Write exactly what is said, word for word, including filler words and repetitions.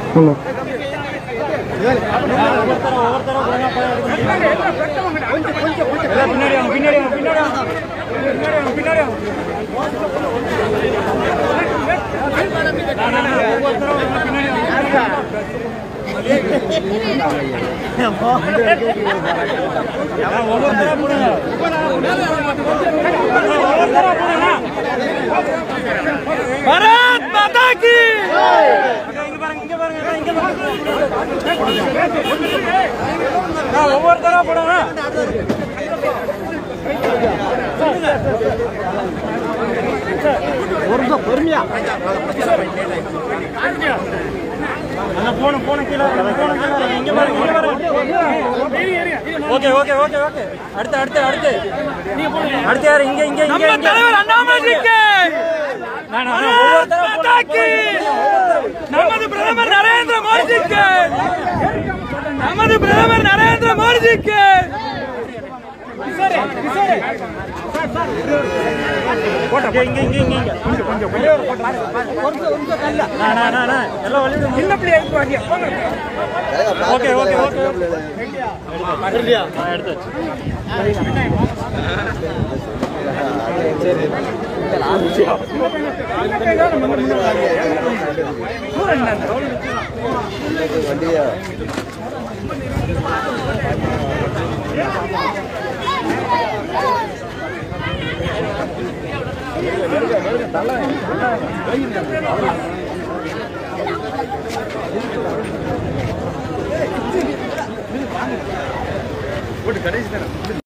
भारत माता की ஒவ்வொரு தடவை போடுங்க ஒரு பொறுமையா போன போன கீழே போன கீழே இங்க பாருங்க இங்க பாருங்க ஓகே ஓகே ஓகே ஓகே அடுத்து அடுத்து அடுத்து அடுத்து யாரு இங்க இங்க இங்க நம்ம தலைவர் அண்ணாமலைக்கு நான் ஒவ்வொரு தடவை நமது பிரதமர் நரேந்திர மோடிக்கு நமது பிரதமர் நரேந்திர மோடிக்கு போட்டோ இங்க இங்க இங்க இங்க கொஞ்சம் கொஞ்சம் கொஞ்சம் கொஞ்சம் கல்ல நான் நான் நான் எல்லாம் வலிடு சின்ன பிள்ளை வாங்க ஓகே ஓகே ஓகே இல்லையா நான் எடுத்தாச்சு சரி வண்டியா கடைசி